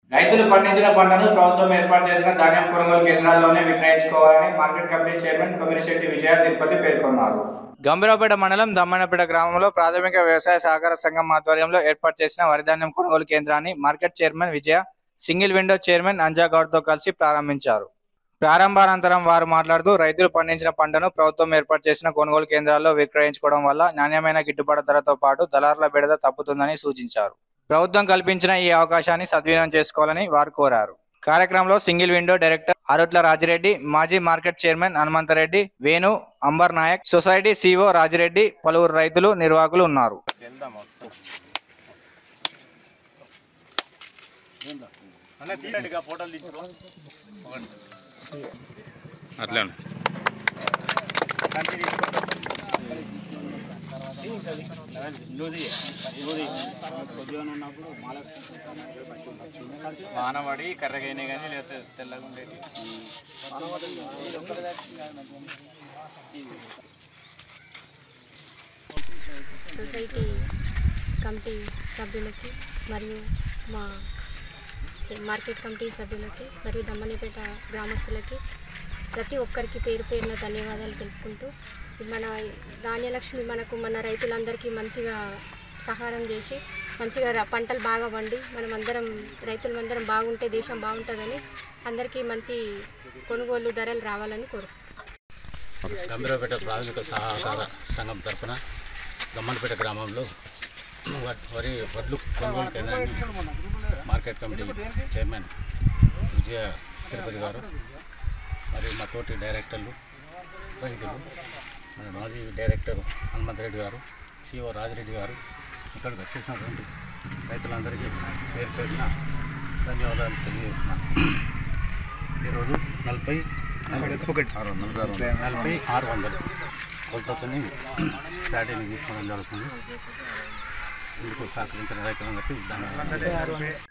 రైతులు పండించిన పంటను ప్రభుత్వం ఏర్పాటు చేసిన ధాన్యం కొనుగోలు కేంద్రాల్లోనే విక్రయించుకోవాలని market committee chairman Komirishetti Vijaya Tirupati పేర్కొన్నారు. గంభీరావుపేట మండలం దమ్మన్నపేట గ్రామంలో ప్రాథమిక వ్యవసాయ సహకార సంఘం ఆధ్వర్యంలో ఏర్పాటు చేసిన వరిధాన్యం కొనుగోలు కేంద్రాన్ని market chairman Vijaya single window chairman అంజాగౌడ్తో కలిసి ప్రారంభించారు. ప్రారంభానంతరం వారు మాట్లాడుతూ రైతులు పండించిన పంటను ప్రభుత్వం ఏర్పాటు చేసిన కొనుగోలు కేంద్రాల్లో విక్రయించుకోవడం వల్ల నాణ్యమైన గిట్టుబాటు ధరతో పాటు దళారుల బెడద తప్పుతుందని సూచించారు. ప్రభుత్వం కల్పించిన ఈ అవకాశాన్ని సద్వినియోగం చేసుకోవాలని వారు కోరారు. కార్యక్రమంలో single window director Arutla Rajireddy, మాజీ market chairman Hanumanthareddy, Venu, Ambar Naik, society CO Rajireddy, పలువురు రైతులు, నిర్వాహకులు ఉన్నారు. అట్లా వానబడి కర్రగైనా కానీ లేకపోతే తెల్లగా ఉండేది. సొసైటీ కమిటీ సభ్యులకి మరియు మా మార్కెట్ కమిటీ సభ్యులకి మరియు దమ్మన్నపేట గ్రామస్తులకి ప్రతి ఒక్కరికి పేరు పేరున ధన్యవాదాలు తెలుపుకుంటూ మన ధాన్యలక్ష్మి మన రైతులందరికీ మంచిగా సహాయం చేసి మంచిగా పంటలు బాగా పండి రైతులందరం బాగుంటే దేశం బాగుంటుందని అందరికీ మంచి కొనుగోలు ధరలు రావాలని కోరుకుంటున్నాం. గంభీరావుపేట ప్రాథమిక సహకార సంఘం తరఫున దమ్మన్నపేట గ్రామంలో వడ్లు కొనుగోలు కేంద్రాన్ని market committee chairman Vijaya Tirupati గారు మరియు మా తోటి డైరెక్టర్లు, రైతులు, మన మాజీ డైరెక్టర్ హనుమంతరెడ్డి గారు, సిఓ రాజిరెడ్డి గారు, ఇక్కడికి వచ్చేసినటువంటి రైతులందరికీ పేరు పేరున ధన్యవాదాలు తెలియజేస్తున్నాను. ఈరోజు 4600 కొలతతోని స్టార్టింగ్ తీసుకోవడం జరుగుతుంది. ఇందుకు సహకరించిన రైతులందరికీ ధన్యవాదాలు.